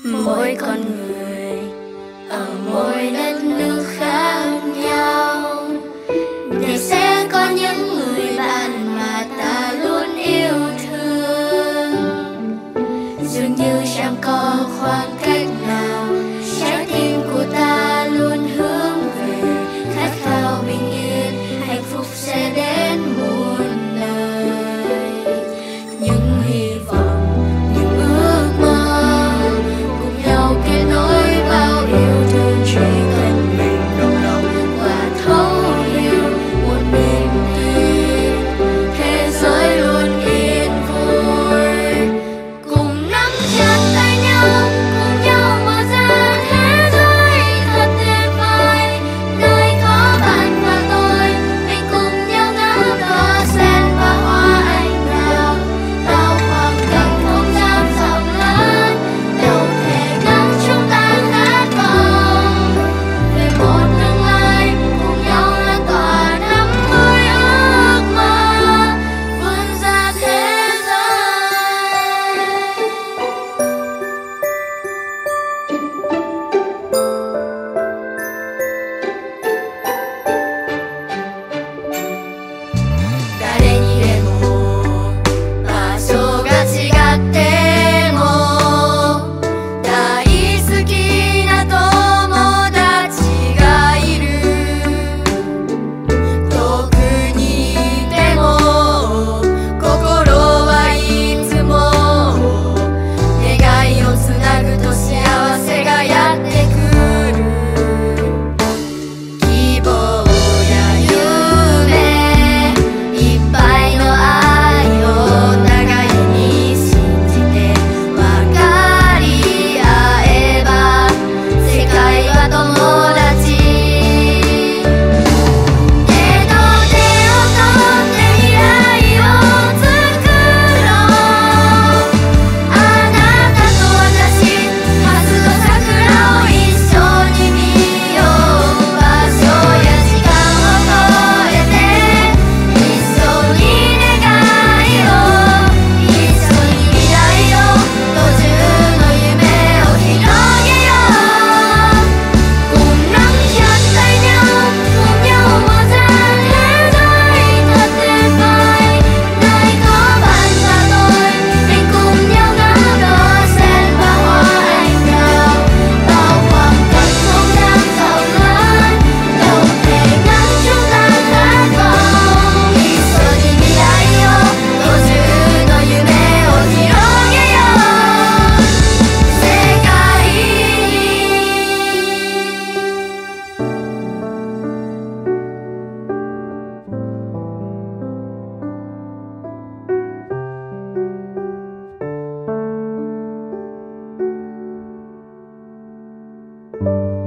Mỗi con người ở mỗi đất nước khác nhau, để sẽ có những người bạn mà ta luôn yêu thương. Dường như chẳng có khoảng cách nào, trái tim của ta luôn hướng về khát khao bình yên, hạnh phúc sẽ đến muôn nơi. Những hy vọng, những ước mơ cùng nhau kết nối bao yêu thương, chỉ cần mình đồng lòng và thấu hiểu một niềm tin, thế giới luôn yên vui. Cùng nắm chặt tay nhau, cùng nhau mở ra thế giới thật tuyệt vời, nơi có bạn và tôi, mình cùng nhau ngắm cờ sen và hoa anh đào. Bao khoảng cách không gian rộng lớn, đâu thể ngăn chúng ta khát vọng về một tương lai, cùng nhau lan tỏa năm mươi ước mơ vươn ra thế giới.誰にでも場所が違っても、大好きな友達がいる。遠くにいても心はいつも願いをつなぐと幸せがやってくる。希望や夢いっぱいの愛を互いに信じて分かり合えば世界は友達。手と手を取って未来を作ろう。あなたと私、明日の桜を一緒に見よう。場所や時間を越えて一緒に願いを、一緒に未来を、途中の夢を広げよう。Cùng nắm chặt tay nhau, cùng nhau mở ra thế giới thật tuyệt vời, nơi có bạn và tôi, mình cùng nhau ngắm cờ sen và hoa anh đào. Bao khoảng cách không gian rộng lớn, đâu thể ngăn chúng ta khát vọng. 一緒に未来を、途中の夢を広げよう。世界に